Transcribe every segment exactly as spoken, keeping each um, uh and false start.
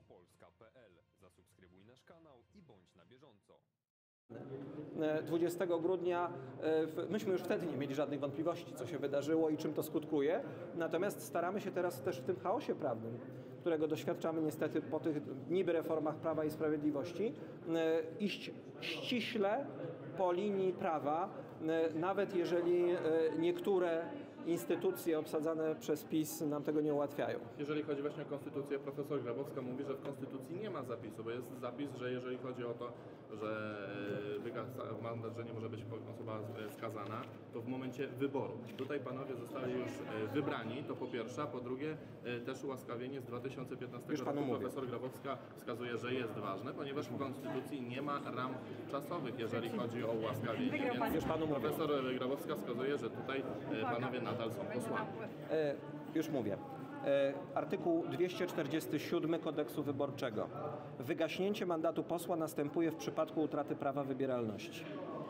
Polska kropka pe el. Zasubskrybuj nasz kanał i bądź na bieżąco. dwudziestego grudnia myśmy już wtedy nie mieli żadnych wątpliwości, co się wydarzyło i czym to skutkuje. Natomiast staramy się teraz też w tym chaosie prawnym, którego doświadczamy niestety po tych niby reformach Prawa i Sprawiedliwości, iść ściśle po linii prawa, nawet jeżeli niektóre instytucje obsadzane przez PiS nam tego nie ułatwiają. Jeżeli chodzi właśnie o konstytucję, profesor Grabowska mówi, że w konstytucji nie ma zapisu, bo jest zapis, że jeżeli chodzi o to, że wygasa mandat, że nie może być osoba skazana, to w momencie wyboru. Tutaj panowie zostali już wybrani, to po pierwsze, a po drugie też ułaskawienie z dwa tysiące piętnastego roku. Profesor Grabowska wskazuje, że jest ważne, ponieważ w konstytucji nie ma ram czasowych, jeżeli chodzi o ułaskawienie. Więc już panu profesor Grabowska wskazuje, że tutaj panowie nadal są posłami. E, już mówię. E, artykuł dwieście czterdziesty siódmy Kodeksu Wyborczego. Wygaśnięcie mandatu posła następuje w przypadku utraty prawa wybieralności.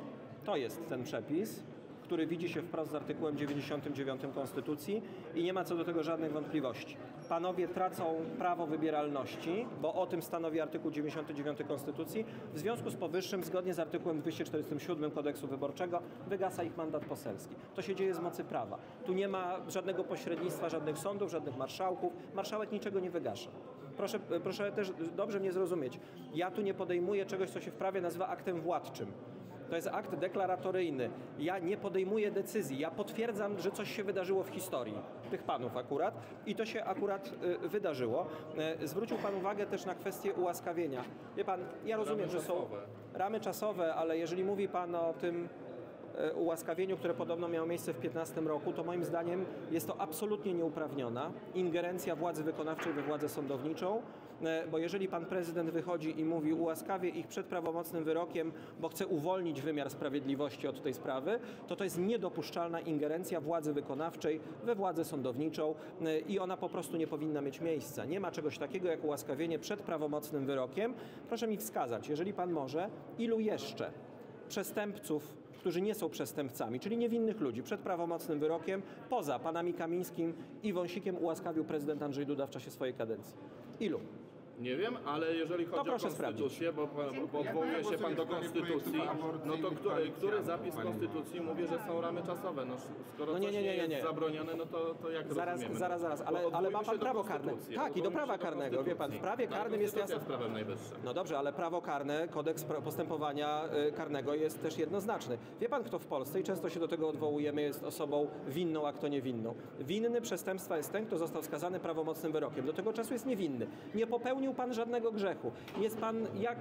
To jest ten przepis, który widzi się wprost z artykułem dziewięćdziesiątym dziewiątym Konstytucji i nie ma co do tego żadnych wątpliwości. Panowie tracą prawo wybieralności, bo o tym stanowi artykuł dziewięćdziesiąty dziewiąty Konstytucji. W związku z powyższym, zgodnie z artykułem dwieście czterdziestym siódmym Kodeksu Wyborczego, wygasa ich mandat poselski. To się dzieje z mocy prawa. Tu nie ma żadnego pośrednictwa, żadnych sądów, żadnych marszałków. Marszałek niczego nie wygasza. Proszę, proszę też dobrze mnie zrozumieć. Ja tu nie podejmuję czegoś, co się w prawie nazywa aktem władczym. To jest akt deklaratoryjny. Ja nie podejmuję decyzji. Ja potwierdzam, że coś się wydarzyło w historii tych panów akurat i to się akurat y, wydarzyło. Y, zwrócił pan uwagę też na kwestię ułaskawienia. Wie pan, ja rozumiem, że są ramy czasowe, ale jeżeli mówi pan o tym ułaskawieniu, które podobno miało miejsce w piętnastym roku, to moim zdaniem jest to absolutnie nieuprawniona ingerencja władzy wykonawczej we władzę sądowniczą, bo jeżeli pan prezydent wychodzi i mówi ułaskawię ich przed prawomocnym wyrokiem, bo chce uwolnić wymiar sprawiedliwości od tej sprawy, to to jest niedopuszczalna ingerencja władzy wykonawczej we władzę sądowniczą i ona po prostu nie powinna mieć miejsca. Nie ma czegoś takiego jak ułaskawienie przed prawomocnym wyrokiem. Proszę mi wskazać, jeżeli pan może, ilu jeszcze przestępców, którzy nie są przestępcami, czyli niewinnych ludzi, przed prawomocnym wyrokiem, poza panami Kamińskim i Wąsikiem ułaskawił prezydent Andrzej Duda w czasie swojej kadencji? Ilu? Nie wiem, ale jeżeli chodzi o konstytucję, bo, bo odwołuje się pan do konstytucji, no to który, który zapis konstytucji mówi, że są ramy czasowe? No, skoro no nie, nie, nie, nie, nie. jest zabronione, no to, to jak zaraz, rozumiemy? Zaraz, zaraz, ale, ale ma pan prawo karne. Tak, i do prawa karnego, wie pan, w prawie karnym jest jasne. jest prawem najwyższym. No dobrze, ale prawo karne, kodeks postępowania karnego jest też jednoznaczny. Wie pan, kto w Polsce, i często się do tego odwołujemy, jest osobą winną, a kto niewinną. Winny przestępstwa jest ten, kto został skazany prawomocnym wyrokiem. Do tego czasu jest niewinny. Nie popełnił pan żadnego grzechu. Jest pan jak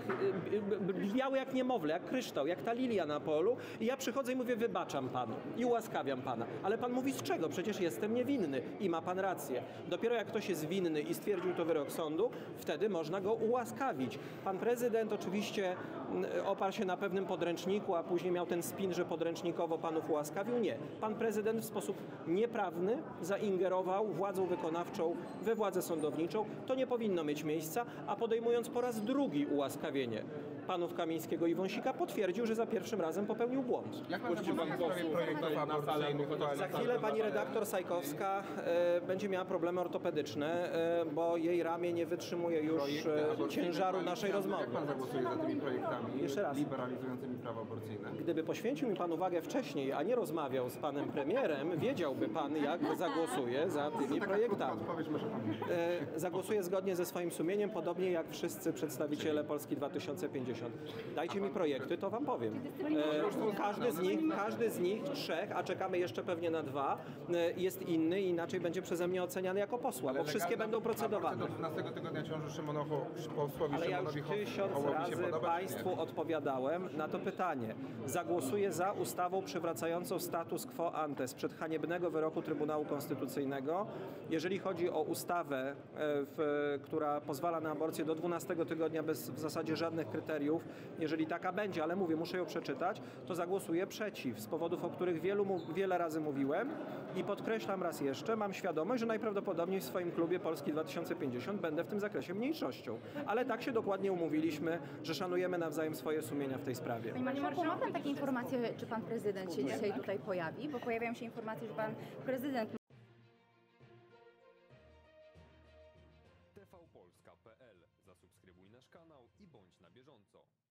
biały jak niemowlę, jak kryształ, jak ta lilia na polu i ja przychodzę i mówię wybaczam panu i ułaskawiam pana. Ale pan mówi z czego? Przecież jestem niewinny i ma pan rację. Dopiero jak ktoś jest winny i stwierdził to wyrok sądu, wtedy można go ułaskawić. Pan prezydent oczywiście oparł się na pewnym podręczniku, a później miał ten spin, że podręcznikowo panów ułaskawił. Nie. Pan prezydent w sposób nieprawny zaingerował władzą wykonawczą we władzę sądowniczą. To nie powinno mieć miejsca, a podejmując po raz drugi ułaskawienie panów Kamińskiego i Wąsika, potwierdził, że za pierwszym razem popełnił błąd. Jak pan się pan Za chwilę pani redaktor Sajkowska e, będzie miała problemy ortopedyczne, e, bo jej ramię nie wytrzymuje już e, ciężaru naszej rozmowy. Jak pan zagłosuje za tymi projektami Jeszcze raz. liberalizującymi prawo aborcyjne? Gdyby poświęcił mi pan uwagę wcześniej, a nie rozmawiał z panem premierem, wiedziałby pan, jak zagłosuje za tymi projektami. E, zagłosuję zgodnie ze swoim sumieniem, podobnie jak wszyscy przedstawiciele Polski dwa tysiące pięćdziesiąt. Dajcie mi projekty, to wam powiem. E, każdy z nich, każdy z nich, trzech, a czekamy jeszcze pewnie na dwa, e, jest inny i inaczej będzie przeze mnie oceniany jako posła, ale bo wszystkie będą procedowane. Do dwunastego tygodnia ciąży Szymonowi, posłowi Ale ja już Szymonowi tysiąc razy podoba, państwu odpowiadałem na to pytanie. Zagłosuję za ustawą przywracającą status quo ante sprzed haniebnego wyroku Trybunału Konstytucyjnego. Jeżeli chodzi o ustawę, e, w, która pozwala na aborcję do dwunastego tygodnia bez w zasadzie żadnych kryteriów, jeżeli taka będzie, ale mówię, muszę ją przeczytać, to zagłosuję przeciw, z powodów, o których wielu, wiele razy mówiłem i podkreślam raz jeszcze, mam świadomość, że najprawdopodobniej w swoim klubie Polski dwa tysiące pięćdziesiąt będę w tym zakresie mniejszością. Ale tak się dokładnie umówiliśmy, że szanujemy nawzajem swoje sumienia w tej sprawie. Panie marszałku, ma pan takie informacje, czy pan prezydent się dzisiaj tutaj pojawi? Bo pojawiają się informacje, że pan prezydent... T V Polska. kropka p l. Zasubskrybuj nasz kanał i bądź na bieżąco.